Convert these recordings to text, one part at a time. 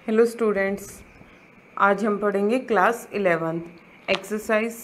Hello students, आज हम पढ़ेंगे class 11th exercise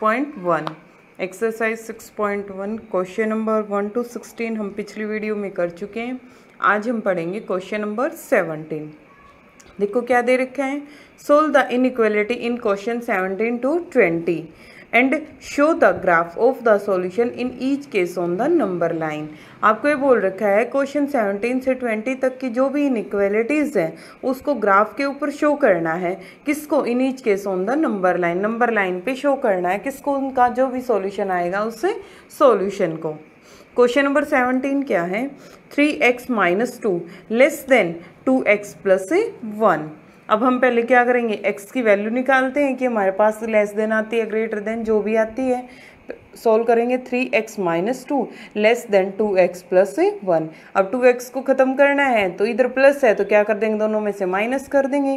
6.1। Exercise 6.1 question number 1 to 16 हम पिछली वीडियो में कर चुके हैं। आज हम पढ़ेंगे क्वेश्चन नंबर 17। देखो क्या दे रखा है, solve the inequality in question 17 to 20 and show the graph of the solution in each case on the number line. आपको ये बोल रखा है क्वेश्चन 17 से 20 तक की जो भी इनइक्वालिटीज है उसको ग्राफ के ऊपर शो करना है। किसको? In each case on the number line, number line पे शो करना है किसको? उनका जो भी सॉल्यूशन आएगा उससे सॉल्यूशन को। क्वेश्चन नंबर 17 क्या है, 3x - 2 लेस देन 2x + 1। अब हम पहले क्या करेंगे, x की वैल्यू निकालते हैं कि हमारे पास लेस देन आती है, ग्रेटर देन जो भी आती है, सोल्व करेंगे। 3x - 2 less than 2x + 1। अब 2x को ख़त्म करना है तो इधर प्लस है तो क्या कर देंगे, दोनों में से माइनस कर देंगे।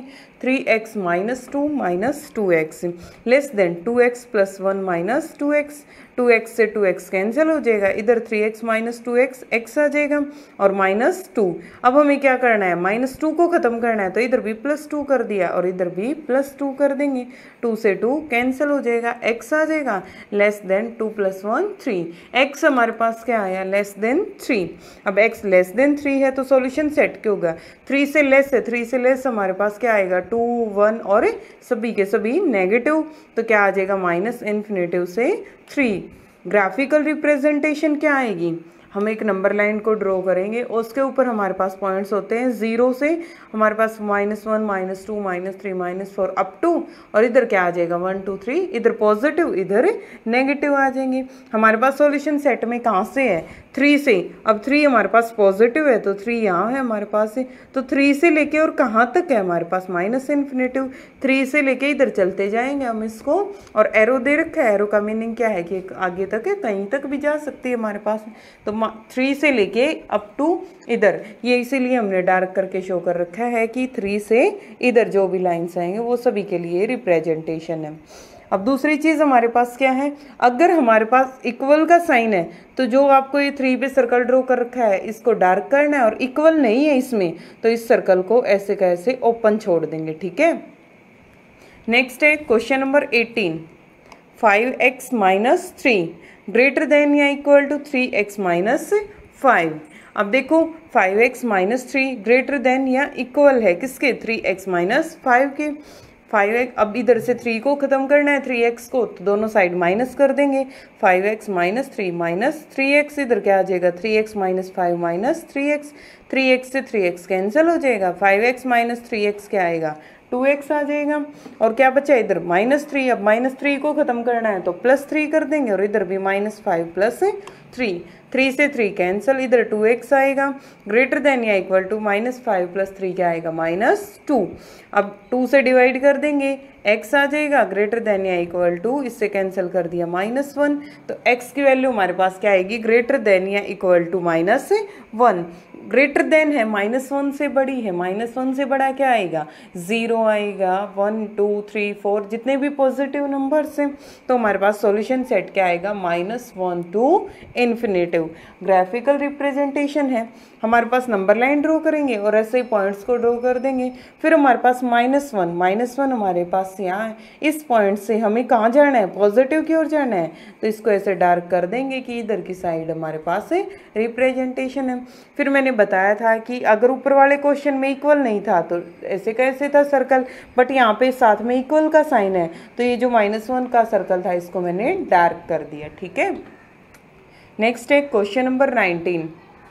3x - 2 - 2x less then 2x + 1 - 2x। 2x से 2x कैंसिल हो जाएगा, इधर 3x - 2x x आ जाएगा और -2। अब हमें क्या करना है, -2 को ख़त्म करना है तो इधर भी +2 कर दिया और इधर भी +2 कर देंगे। 2 से 2 कैंसिल हो जाएगा, x आ जाएगा लेस देन 2 + 1 3। x हमारे पास क्या आया, लेस देन 3। अब x लेस देन 3 है तो सॉल्यूशन सेट क्यों होगा, 3 से लेस है, 3 से लेस हमारे पास क्या आएगा, 2 1 और सभी के सभी नेगेटिव, तो क्या आ जाएगा -∞ से 3। ग्राफिकल रिप्रेजेंटेशन क्या आएगी, हम एक नंबर लाइन को ड्रॉ करेंगे, उसके ऊपर हमारे पास पॉइंट्स होते हैं 0 से हमारे पास -1 -2 -3 -4 अप टू, और इधर क्या आ जाएगा 1 2 3, इधर पॉजिटिव इधर नेगेटिव आ जाएंगे। हमारे पास सॉल्यूशन सेट में कहाँ से है, 3 से। अब 3 हमारे पास पॉजिटिव है तो 3 यहाँ है हमारे पास है, तो 3 से लेके और कहाँ तक है हमारे पास -∞। 3 से लेके इधर चलते जाएंगे हम इसको, और एरो दे रखा है, एरो का मीनिंग क्या है कि आगे तक है, कहीं तक भी जा सकती है हमारे पास। तो 3 से लेके अप टू इधर, ये इसीलिए हमने डार्क करके शो कर रखा है कि 3 से इधर जो भी लाइन्स आएंगे वो सभी के लिए रिप्रेजेंटेशन है। अब दूसरी चीज़ हमारे पास क्या है, अगर हमारे पास इक्वल का साइन है तो जो आपको ये 3 पे सर्कल ड्रॉ कर रखा है इसको डार्क करना है, और इक्वल नहीं है इसमें तो इस सर्कल को ऐसे का ऐसे ओपन छोड़ देंगे, ठीक है। नेक्स्ट है question number 18, 5x - 3 greater than या इक्वल टू 3x - 5। अब देखो 5x - 3 ग्रेटर देन या इक्वल है किसके, 3x - 5 के। 5x, अब इधर से 3 को ख़त्म करना है 3x को, तो दोनों साइड माइनस कर देंगे। 5x - 3 - 3x, इधर क्या आ जाएगा 3x - 5 - 3x। 3x से 3x कैंसिल हो जाएगा, 5x - 3x क्या आएगा 2x आ जाएगा, और क्या बचा इधर -3। अब -3 को ख़त्म करना है तो +3 कर देंगे, और इधर भी -5 + 3। 3 से 3 कैंसिल, इधर 2x आएगा, ग्रेटर देन या इक्वल टू -5 + 3 क्या आएगा -2। अब 2 से डिवाइड कर देंगे, x आ जाएगा, ग्रेटर देन या इक्वल टू, इससे कैंसिल कर दिया -1, तो x की वैल्यू हमारे पास क्या आएगी, ग्रेटर देन या इक्वल टू -1। ग्रेटर देन है, -1 से बड़ी है, -1 से बड़ा क्या आएगा 0 आएगा, 1 2 3 4 जितने भी पॉजिटिव नंबर्स हैं, तो हमारे पास सॉल्यूशन सेट क्या आएगा -1 टू इन्फिनेटिव। ग्राफिकल रिप्रेजेंटेशन है, हमारे पास नंबर लाइन ड्रॉ करेंगे और ऐसे ही पॉइंट्स को ड्रॉ कर देंगे। फिर हमारे पास -1 हमारे पास यहाँ है, इस पॉइंट से हमें कहाँ जाना है, पॉजिटिव की ओर जाना है, तो इसको ऐसे डार्क कर देंगे कि इधर की साइड हमारे पास है रिप्रेजेंटेशन है। फिर मैंने बताया था कि अगर ऊपर वाले क्वेश्चन में इक्वल नहीं था तो ऐसे कैसे था सर्कल, बट यहाँ पे साथ में इक्वल का साइन है, तो ये जो -1 का सर्कल था इसको मैंने डार्क कर दिया, ठीक है। नेक्स्ट है question number 19,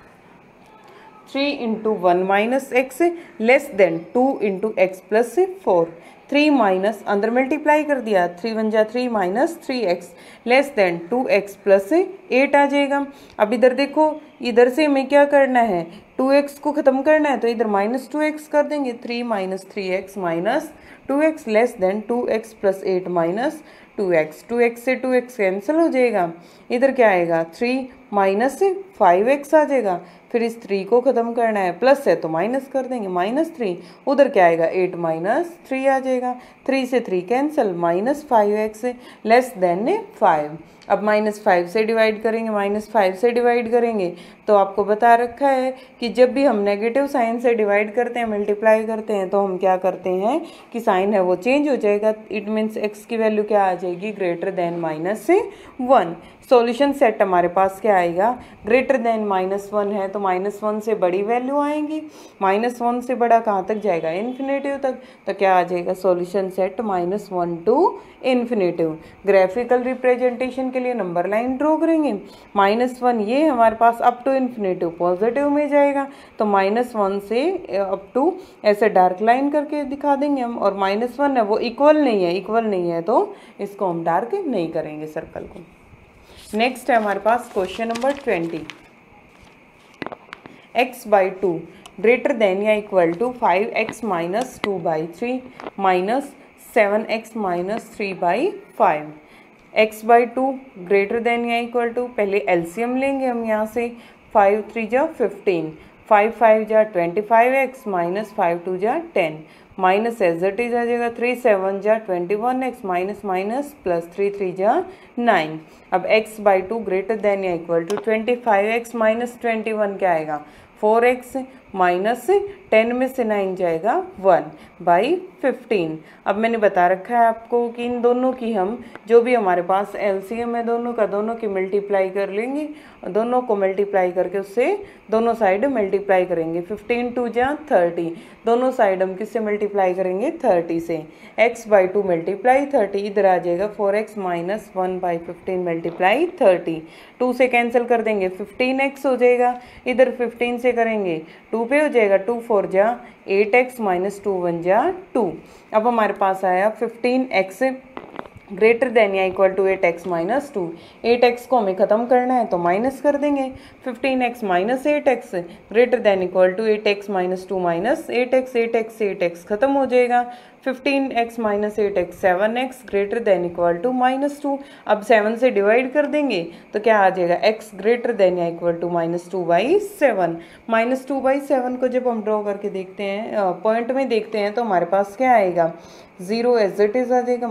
3 × 1 - x less than 2 × x + 4। 3 minus अंदर मल्टीप्लाई कर दिया, 3 1 जा 3 - 3x लेस देन 2x + 8 आ जाएगा। अब इधर देखो, इधर से हमें क्या करना है, 2x को ख़त्म करना है तो इधर -2x कर देंगे, 3 - 3x - 2x less then 2x + 8 - 2x। 2x से 2x कैंसिल हो जाएगा, इधर क्या आएगा 3 - 5x आ जाएगा। फिर इस 3 को ख़त्म करना है, प्लस है तो माइनस कर देंगे, -3, उधर क्या आएगा 8 - 3 आ जाएगा। 3 से 3 कैंसिल, -5x लेस देन 5। अब -5 से डिवाइड करेंगे, -5 से डिवाइड करेंगे तो आपको बता रखा है कि जब भी हम नेगेटिव साइन से डिवाइड करते हैं, मल्टीप्लाई करते हैं, तो हम क्या करते हैं कि साइन है वो चेंज हो जाएगा। इट मीन्स x की वैल्यू क्या आ जाएगी, ग्रेटर देन -1। सॉल्यूशन सेट हमारे पास क्या आएगा, ग्रेटर देन -1 है तो -1 से बड़ी वैल्यू आएंगी। -1 से बड़ा कहाँ तक जाएगा, इन्फिनेटिव तक। तो क्या आ जाएगा solution set -1 to infinitive. Graphical representation के लिए नंबर लाइन ड्रॉ करेंगे। -1 ये हमारे पास अप टू इन्फिनेटिव पॉजिटिव में जाएगा, तो -1 से अप टू ऐसे डार्क लाइन करके दिखा देंगे हम। और -1 है वो इक्वल नहीं है तो इसको हम डार्क नहीं करेंगे सर्कल को। नेक्स्ट है हमारे पास question number 20। x/2 greater than या equal to 5x minus 2/3 minus 7x minus 3/5। x/2 greater than या इक्वल टू, पहले एलसीएम लेंगे हम यहाँ से, 5 3 जा 15, 5 5 जा 25x माइनस 5 2 जा 10 माइनस एज इट इज आ जाएगा 3 7 जा 21x माइनस माइनस प्लस 3 3 जा 9। अब x/2 ग्रेटर देन या इक्वल टू 25x माइनस 21 क्या आएगा, 4x माइनस 10 में से 9 जाएगा 1/15। अब मैंने बता रखा है आपको कि इन दोनों की हम जो भी हमारे पास एलसीएम है दोनों की मल्टीप्लाई कर लेंगे, दोनों को मल्टीप्लाई करके उससे दोनों साइड मल्टीप्लाई करेंगे। 15 2 जा 30, दोनों साइड हम किससे मल्टीप्लाई करेंगे, 30 से। x/2 मल्टीप्लाई 30, इधर आ जाएगा 4x माइनस 1/15 मल्टीप्लाई 30। 2 से कैंसिल कर देंगे 15x हो जाएगा, इधर 15 से करेंगे 2 पे हो जाएगा, 2 4 जा 8x माइनस 2 1 जा 2। अब हमारे पास आया 15x ग्रेटर देन या equal to 8x minus 2। 8x को हमें ख़त्म करना है तो माइनस कर देंगे। 15x minus 8x greater than equal to 8x minus 2 minus 8x, 8x से 8x खत्म हो जाएगा। 15x minus 8x 7x greater than equal to -2। अब 7 से डिवाइड कर देंगे तो क्या आ जाएगा, x ग्रेटर देन या इक्वल टू -2/7। -2/7 को जब हम ड्रॉ करके देखते हैं, पॉइंट में देखते हैं, तो हमारे पास क्या आएगा, 0 एज इट इज आ जाएगा,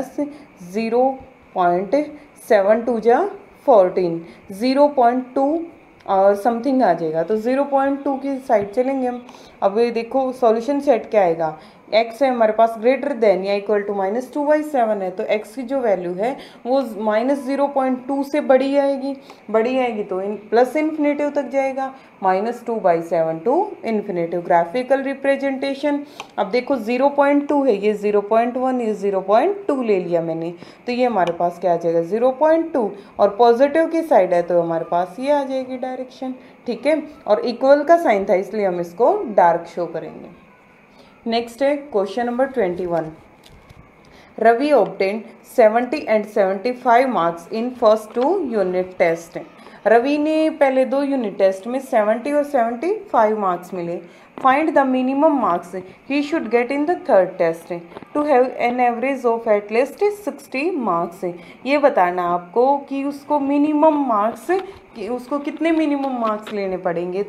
-0.72 जा 14, 0.2 और समथिंग आ जाएगा, तो 0.2 की साइड चलेंगे हम। अब ये देखो सॉल्यूशन सेट क्या आएगा, x है हमारे पास ग्रेटर देन या इक्वल टू -2/7 है, तो x की जो वैल्यू है वो -0.2 से बड़ी आएगी तो प्लस इन्फिनेटिव तक जाएगा, -2/7 टू इन्फिनेटिव। ग्राफिकल रिप्रेजेंटेशन, अब देखो 0.2 है, ये 0.1, ये 0.2 ले लिया मैंने, तो ये हमारे पास क्या आ जाएगा 0.2, और पॉजिटिव की साइड है तो हमारे पास ये आ जाएगी डायरेक्शन, ठीक है। और इक्वल का साइन था इसलिए हम इसको डार्क शो करेंगे। नेक्स्ट है question number 21। Ravi obtained 70 and 75 marks in first 2 unit test. Ravi ने पहले 2 यूनिट टेस्ट में 70 और 75 मार्क्स मिले। Find the minimum marks he should get in the third test to have an average of at least 60 marks. ये बताना आपको कि उसको मिनिमम मार्क्स, कि उसको कितने मिनिमम मार्क्स लेने पड़ेंगे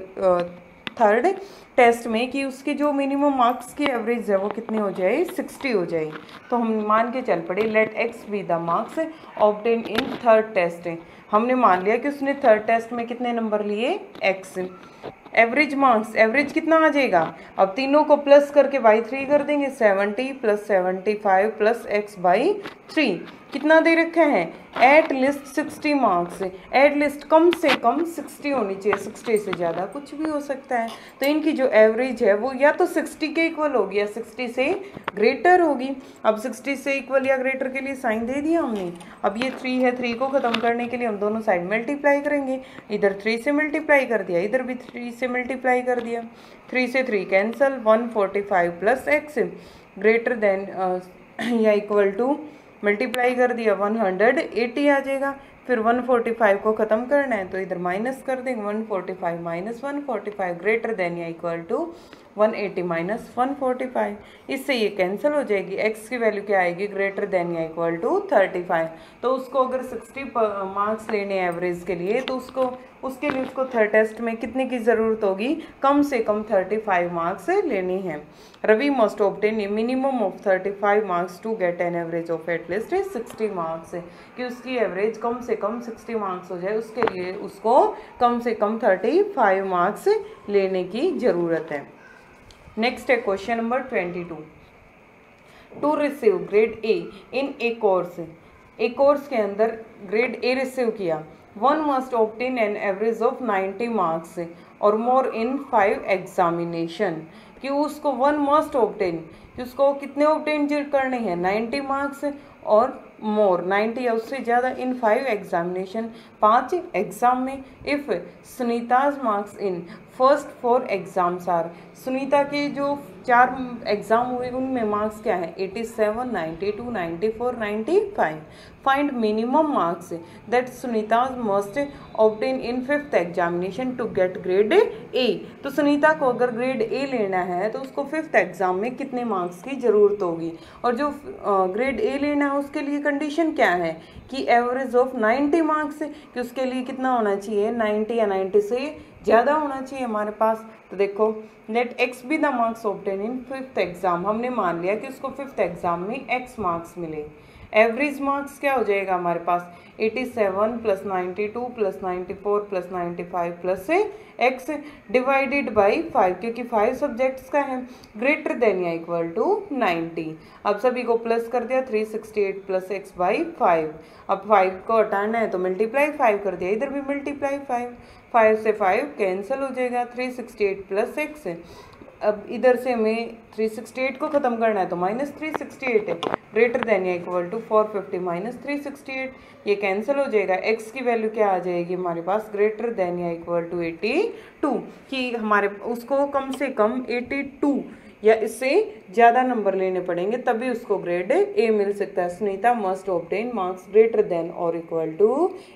थर्ड टेस्ट में, कि उसके जो मिनिमम मार्क्स की एवरेज है वो कितनी हो जाए, 60 हो जाए। तो हम मान के चल पड़े, let x be the marks obtain in third test. हमने मान लिया कि उसने थर्ड टेस्ट में कितने नंबर लिए, x। एवरेज मार्क्स, एवरेज कितना आ जाएगा, अब तीनों को प्लस करके बाई 3 कर देंगे, 70 + 75 + x/3 कितना दे रखा है, at least 60 marks. At least कम से कम 60 होनी चाहिए, 60 से ज़्यादा कुछ भी हो सकता है। तो इनकी जो एवरेज है वो या तो 60 के इक्वल होगी या 60 से ग्रेटर होगी। अब 60 से इक्वल या ग्रेटर के लिए साइन दे दिया हमने। अब ये 3 है, 3 को ख़त्म करने के लिए हम दोनों साइड मल्टीप्लाई करेंगे। इधर 3 से मल्टीप्लाई कर दिया, इधर भी 3 से मल्टीप्लाई कर दिया, 3 से 3 कैंसल, 145 + x ग्रेटर देन या इक्वल टू मल्टीप्लाई कर दिया 180 आ जाएगा। फिर 145 को ख़त्म करना है तो इधर माइनस कर देंगे, 145 माइनस 145 ग्रेटर देन या इक्वल टू 180 माइनस 145। इससे ये कैंसिल हो जाएगी, x की वैल्यू क्या आएगी, ग्रेटर देन या इक्वल टू 35। तो उसको अगर 60 मार्क्स लेने एवरेज के लिए तो उसके लिए उसको थर्ड टेस्ट में कितने की ज़रूरत होगी, कम से कम 35 मार्क्स लेनी है। Ravi must obtain a minimum of 35 marks to get an average of at least 60 marks, कि उसकी एवरेज कम से कम 60 मार्क्स हो जाए, उसके लिए उसको कम से कम 35 मार्क्स लेने की ज़रूरत है। नेक्स्ट है question number 22। To receive grade A in a course के अंदर ग्रेड ए रिसीव किया, one must obtain an average of 90 marks और मोर इन 5 एग्जामिनेशन। कि उसको वन मस्ट ऑब्टेन, कि उसको कितने ऑब्टेन करने हैं, 90 मार्क्स और मोर 90 या उससे ज़्यादा इन 5 एग्जामिनेशन, 5 एग्जाम में। If Sunita's marks in first 4 exams are, Sunita के जो 4 एग्जाम हुए उनमें मार्क्स क्या है, 87, 92, 94, 95। Find minimum marks that Sunita must obtain in 5th examination to get grade A. तो सुनीता को अगर ग्रेड ए लेना है तो उसको 5th एग्जाम में कितने मार्क्स की ज़रूरत होगी, और जो ग्रेड ए लेना है उसके लिए कंडीशन क्या है कि एवरेज ऑफ 90 मार्क्स, कि उसके लिए कितना होना चाहिए, 90 या 90 से ज़्यादा होना चाहिए हमारे पास। तो देखो, let x be the marks obtain in 5th exam, हमने मान लिया कि उसको 5th एग्जाम में एक्स मार्क्स मिले। एवरेज मार्क्स क्या हो जाएगा हमारे पास, 87 plus 92 plus 94 plus 95 plus x divided by 5, क्योंकि 5 सब्जेक्ट्स का है, ग्रेटर देन या इक्वल टू 90। अब सभी को प्लस कर दिया, 368 प्लस एक्स बाई 5। अब 5 को हटाना है तो मल्टीप्लाई 5 कर दिया, इधर भी मल्टीप्लाई 5 से 5 कैंसिल हो जाएगा, 368 प्लस एक्स। अब इधर से हमें 368 को ख़त्म करना है तो माइनस 368 है, ग्रेटर देन या इक्वल टू 450 माइनस 368, ये कैंसिल हो जाएगा। एक्स की वैल्यू क्या आ जाएगी हमारे पास, ग्रेटर देन या इक्वल टू 82, कि हमारे उसको कम से कम 82 या इससे ज़्यादा नंबर लेने पड़ेंगे तभी उसको ग्रेड ए मिल सकता है। Sunita must obtain marks greater than और इक्वल टू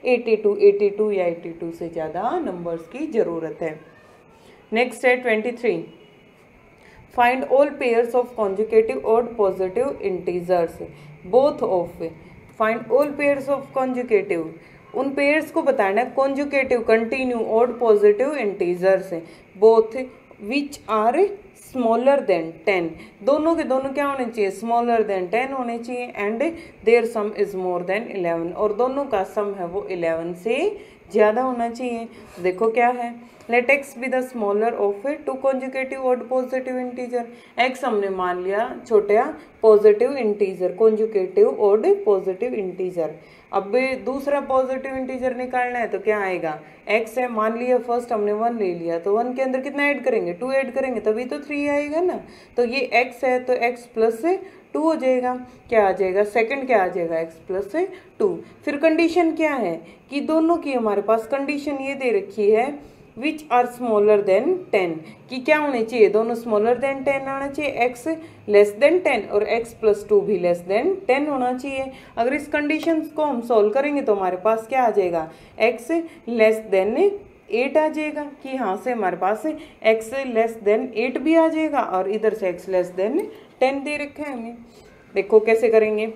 82 या 82 से ज़्यादा नंबर्स की ज़रूरत है। नेक्स्ट है 23। Find all pairs of consecutive odd positive integers both of. Find all pairs of consecutive, उन पेयर्स को बताना है consecutive continue odd positive integers both which are smaller than 10, दोनों के दोनों क्या होने चाहिए, स्मॉलर देन 10 होने चाहिए, and their sum is more than 11, और दोनों का सम है वो 11 से ज़्यादा होना चाहिए। देखो क्या है, let x be the smaller of two consecutive odd positive integer. X हमने मान लिया छोटा positive integer, consecutive odd positive integer. अब दूसरा पॉजिटिव इंटीजर निकालना है तो क्या आएगा, एक्स है, मान लिया फर्स्ट हमने 1 ले लिया तो 1 के अंदर कितना ऐड करेंगे, 2 ऐड करेंगे तभी तो 3 आएगा ना। तो ये एक्स है तो एक्स प्लस 2 हो जाएगा, क्या आ जाएगा, सेकंड क्या आ जाएगा, एक्स प्लस 2। फिर कंडीशन क्या है कि दोनों की हमारे पास कंडीशन ये दे रखी है विच आर स्मॉलर देन 10, कि क्या होने चाहिए, दोनों स्मॉलर देन 10 आना चाहिए, एक्स लेस देन 10 और एक्स प्लस 2 भी लेस देन 10 होना चाहिए। अगर इस कंडीशन को हम सॉल्व करेंगे तो हमारे पास क्या आ जाएगा, एक्स लेस देन 8 आ जाएगा, कि यहाँ से हमारे पास x लेस देन 8 भी आ जाएगा और इधर से x लेस देन 10 दे रखा है हमें। देखो कैसे करेंगे,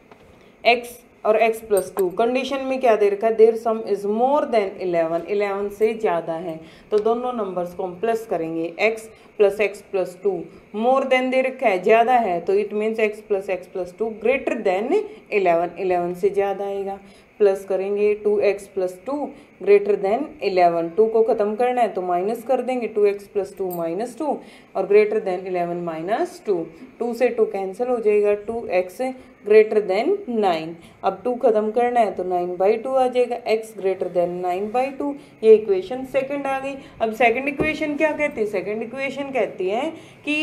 x और x प्लस 2 कंडीशन में क्या दे रखा है, their sum is more than 11 से ज़्यादा है, तो दोनों नंबर्स को हम प्लस करेंगे, x प्लस 2 मोर देन दे रखा है, ज़्यादा है, तो it means x plus 2 greater than 11 से ज़्यादा आएगा। प्लस करेंगे 2x प्लस 2 ग्रेटर देन 11, 2 को ख़त्म करना है तो माइनस कर देंगे, 2x प्लस 2 माइनस 2 और ग्रेटर देन 11 माइनस 2, 2 से 2 कैंसिल हो जाएगा, 2x ग्रेटर देन 9। अब 2 खत्म करना है तो 9/2 आ जाएगा, x ग्रेटर देन 9/2। ये इक्वेशन सेकंड आ गई। अब सेकंड इक्वेशन क्या कहती है, सेकंड इक्वेशन कहती है कि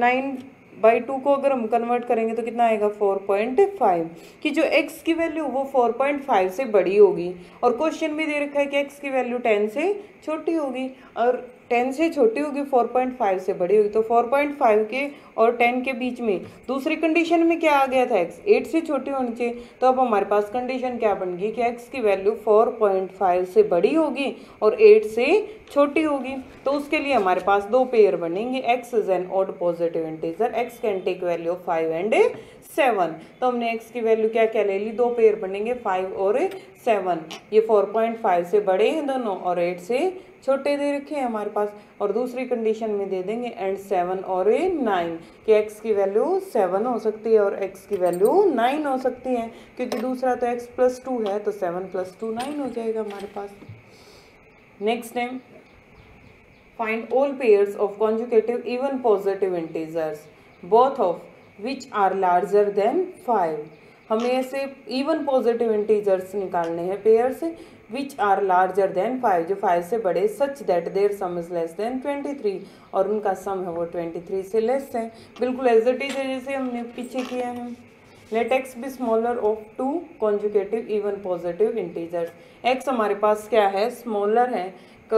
9/2 को अगर हम कन्वर्ट करेंगे तो कितना आएगा 4.5, कि जो x की वैल्यू वो 4.5 से बड़ी होगी और क्वेश्चन भी दे रखा है कि x की वैल्यू 10 से छोटी होगी और 10 से छोटी होगी, 4.5 से बड़ी होगी। तो 4.5 के और 10 के बीच में दूसरी कंडीशन में क्या आ गया था, x 8 से छोटी होनी चाहिए। तो अब हमारे पास कंडीशन क्या बन गई कि x की वैल्यू 4.5 से बड़ी होगी और 8 से छोटी होगी। तो उसके लिए हमारे पास दो पेयर बनेंगे, x is an odd positive integer, x can take value of 5 and 7। तो हमने x की वैल्यू क्या क्या ले ली, दो पेयर बनेंगे 5 और 7। ये 4.5 से बड़े हैं दोनों और 8 से छोटे दे रखे हैं हमारे पास। और दूसरी कंडीशन में दे देंगे एंड 7 और 9 कि x की वैल्यू 7 हो सकती है और x की वैल्यू 9 हो सकती है, क्योंकि दूसरा तो x + 2 है, तो 7 + 2 9 हो जाएगा हमारे पास। नेक्स्ट है find all pairs of consecutive even positive integers both of which are larger than 5। हमें ऐसे इवन पॉजिटिव इंटीजर्स निकालने हैं pairs which are larger than 5, जो 5 से बड़े, such that their sum is less than 23, और उनका सम है वो 23 से लेस है। बिल्कुल एज इट इज है जैसे हमने पीछे किया है। Let x be smaller of two consecutive even positive integers. x हमारे पास क्या है, स्मॉलर है,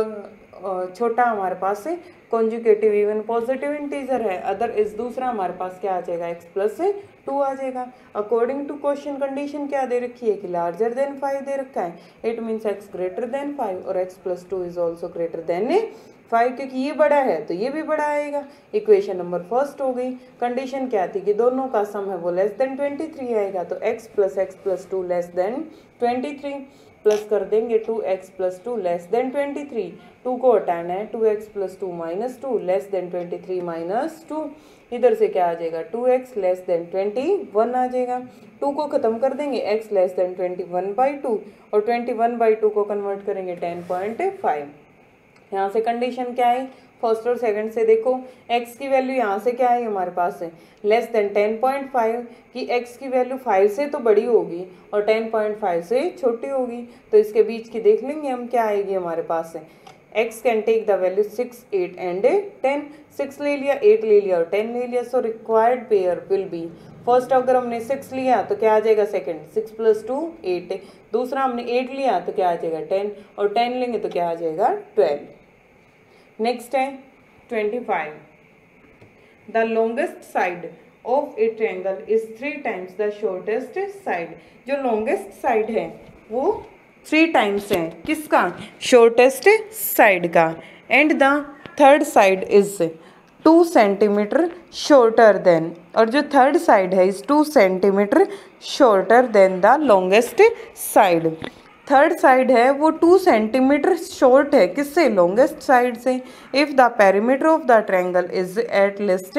छोटा हमारे पास है कॉन्जुगेटिव इवन पॉजिटिव इंटीजर है। अदर इस दूसरा हमारे पास क्या आ जाएगा, x + 2 आ जाएगा। अकॉर्डिंग टू क्वेश्चन कंडीशन क्या दे रखी है कि लार्जर देन 5 दे रखा है, it means x greater than 5 और x + 2 is also greater than 5, क्योंकि ये बड़ा है तो ये भी बड़ा आएगा। इक्वेशन नंबर फर्स्ट हो गई। कंडीशन क्या थी कि दोनों का सम है वो लेस देन 23 आएगा, तो x + 2 लेस देन 23, प्लस कर देंगे 2x + 2 लेस देन 23, 2 को हटाना है, 2x + 2 - 2 लेस देन 23 - 2, इधर से क्या आ जाएगा 2x लेस देन 21 आ जाएगा। 2 को खत्म कर देंगे, x लेस देन 21/2 और 21/2 को कन्वर्ट करेंगे 10.5। यहाँ से कंडीशन क्या है, फर्स्ट और सेकंड से देखो, x की वैल्यू यहाँ से क्या है हमारे पास है लेस देन 10.5 कि x की वैल्यू 5 से तो बड़ी होगी और 10.5 से छोटी होगी। तो इसके बीच की देख लेंगे हम क्या आएगी हमारे पास है, x can take the value 6, 8 and 10। 6 ले लिया, 8 ले लिया और 10 ले लिया, so required pair will be, first अगर हमने 6 लिया तो क्या आ जाएगा सेकंड, 6 + 2 8, दूसरा हमने 8 लिया तो क्या आ जाएगा 10 और 10 लेंगे तो क्या आ जाएगा 12। नेक्स्ट है 25, the longest side of a triangle is 3 times the shortest side. जो लॉन्गेस्ट साइड है वो 3 टाइम्स है किसका, शॉर्टेस्ट साइड का, and the third side is 2 centimetre shorter than, और जो थर्ड साइड है is 2 centimetre shorter than the longest side. Third side है वो 2 सेंटीमीटर शॉर्ट है किससे, लॉन्गेस्ट साइड से। If the perimeter of the triangle is at least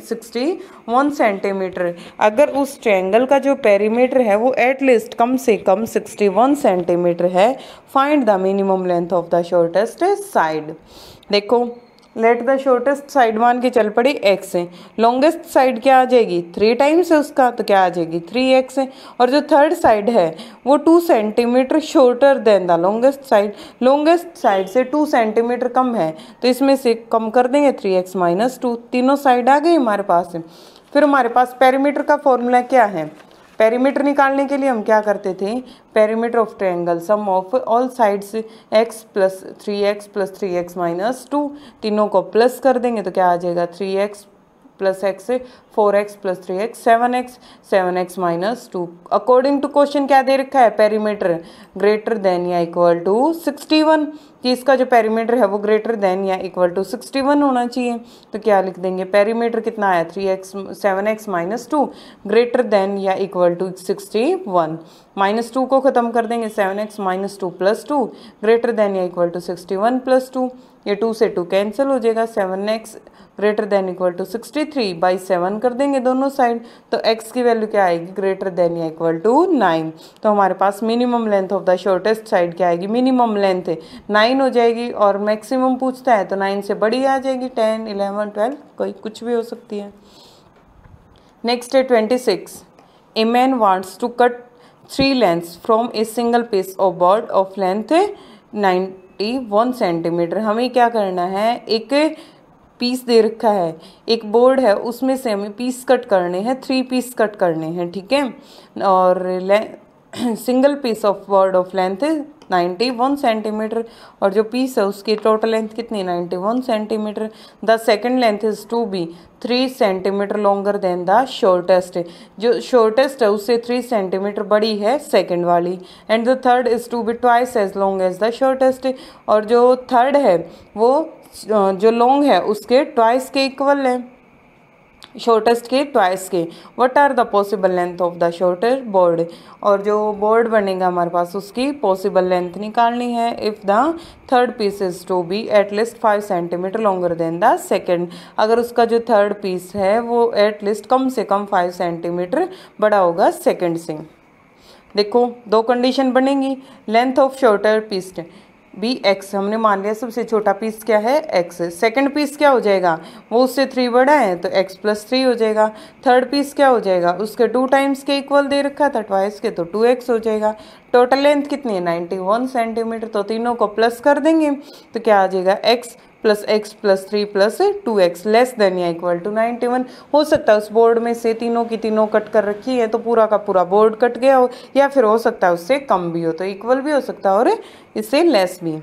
61 centimetre, अगर उस ट्रायंगल का जो पेरीमीटर है वो एट लीस्ट कम से कम 61 सेंटीमीटर है, find the minimum length of the shortest side. देखो लेट द शॉर्टेस्ट साइड मान के चल पड़ी x है, लॉन्गेस्ट साइड क्या आ जाएगी 3 टाइम्स है उसका, तो क्या आ जाएगी 3x है, और जो थर्ड साइड है वो 2 centimetre shorter than the longest side, longest side से 2 सेंटीमीटर कम है, तो इसमें से कम कर देंगे 3x - 2, तीनों साइड आ गई हमारे पास। फिर हमारे पास पेरीमीटर का फॉर्मूला क्या है, पेरीमीटर निकालने के लिए हम क्या करते थे, perimeter of triangle sum of all sides x + 3x + 3x - 2, तीनों को प्लस कर देंगे तो क्या आ जाएगा 3x + x 4x + 3x 7x 7x - 2। According to question क्या दे रखा है, पेरीमीटर ग्रेटर देन या इक्वल टू 61, कि इसका जो पेरीमीटर है वो ग्रेटर देन या इक्वल टू 61 होना चाहिए। तो क्या लिख देंगे, पेरीमीटर कितना है 7x - 2 ग्रेटर देन या इक्वल टू 61, -2 को ख़त्म कर देंगे 7x - 2 + 2 ग्रेटर देन या इक्वल टू 61 + 2, ये 2 से 2 कैंसिल हो जाएगा, 7x greater than equal to 63/7 कर देंगे दोनों साइड, तो x की वैल्यू क्या आएगी ग्रेटर देन या इक्वल टू 9। तो हमारे पास minimum length of the shortest side क्या आएगी, मिनिमम लेंथ 9 हो जाएगी, और मैक्सिमम पूछता है तो 9 से बड़ी आ जाएगी, 10 11 12 कोई कुछ भी हो सकती है। नेक्स्ट है 26, a man wants to cut 3 lengths from a single piece of board of length 91 centimetre. हमें क्या करना है, एक पीस दे रखा है, एक बोर्ड है उसमें से हमें पीस कट करने हैं, 3 पीस कट करने हैं, ठीक है, और single piece of board of length 91 centimetre, और जो पीस है उसकी टोटल लेंथ कितनी 91 centimetre. The second length is to be 3 centimetre longer than the shortest, जो शॉर्टेस्ट है उससे 3 सेंटीमीटर बड़ी है सेकंड वाली। And the third is to be twice as long as the shortest, और जो थर्ड है वो जो लॉन्ग है उसके ट्वाइस के इक्वल है, शॉर्टेस्ट के ट्वाइस के। What are the possible length of the shorter board, और जो बोर्ड बनेगा हमारे पास उसकी पॉसिबल लेंथ निकालनी है। If the third piece is to be at least 5 centimetre longer than the second, अगर उसका जो थर्ड पीस है वो एटलीस्ट कम से कम 5 सेंटीमीटर बड़ा होगा सेकेंड से। देखो दो कंडीशन बनेंगी। Length of shorter piece be x, हमने मान लिया सबसे छोटा पीस क्या है एक्स। सेकंड पीस क्या हो जाएगा, वो उससे 3 बड़ा है तो x प्लस 3 हो जाएगा। थर्ड पीस क्या हो जाएगा, उसके 2 टाइम्स के इक्वल दे रखा था ट्वाइस के, तो 2x हो जाएगा। टोटल लेंथ कितनी है 91 सेंटीमीटर, तो तीनों को प्लस कर देंगे तो क्या आ जाएगा x plus 3 plus 2x less than या इक्वल टू 91। हो सकता है उस बोर्ड में से तीनों की तीनों कट कर रखी है तो पूरा का पूरा बोर्ड कट गया हो, या फिर हो सकता है उससे कम भी हो, तो इक्वल भी हो सकता है और इससे लेस भी।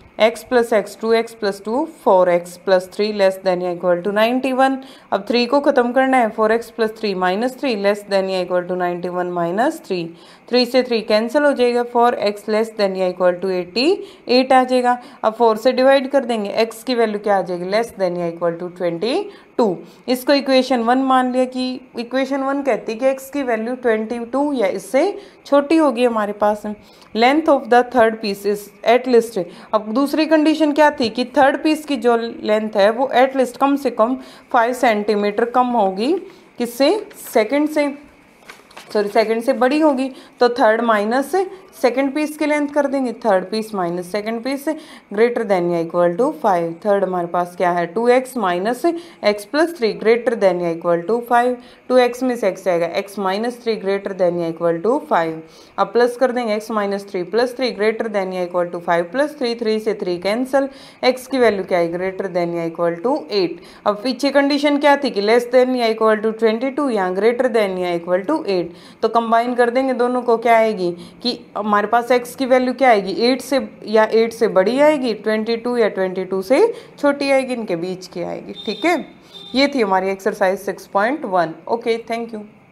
x plus x 2x plus 2 4x plus 3 less than या इक्वल टू 91। अब 3 को खत्म करना है, 4x plus 3 minus 3 less than या इक्वल टू 91 माइनस 3, 3 से 3 कैंसिल हो जाएगा, 4x लेस देन या इक्वल टू 88 आ जाएगा। अब 4 से डिवाइड कर देंगे, x की वैल्यू क्या आ जाएगी लेस देन या इक्वल टू 22। इसको इक्वेशन 1 मान लिया कि इक्वेशन 1 कहती है कि x की वैल्यू 22 या इससे छोटी होगी हमारे पास। Length of the third piece is at least, अब दूसरी कंडीशन क्या थी कि थर्ड पीस की जो लेंथ है वो एटलीस्ट कम से कम 5 सेंटीमीटर कम होगी किससे, सेकंड से, सॉरी सेकंड से बड़ी होगी। तो थर्ड माइनस सेकंड पीस की लेंथ कर देंगे, third piece minus second piece greater than या इक्वल टू 5। थर्ड हमारे पास क्या है 2x minus x plus 3 greater than या इक्वल टू 5, 2x में से x जाएगा x माइनस 3 ग्रेटर देन या इक्वल टू 5। अब प्लस कर देंगे x minus 3 plus 3 greater than या इक्वल टू 5 प्लस 3, 3 से 3 कैंसिल, x की वैल्यू क्या है ग्रेटर देन या इक्वल टू 8। अब पीछे कंडीशन क्या थी कि लेस देन या इक्वल टू 22 या ग्रेटर देन या इक्वल टू 8, तो कंबाइन कर देंगे दोनों को, क्या आएगी कि हमारे पास x की वैल्यू क्या आएगी 8 से या 8 से बड़ी आएगी, 22 या 22 से छोटी आएगी, इनके बीच की आएगी। ठीक है, ये थी हमारी एक्सरसाइज 6.1। Okay, thank you.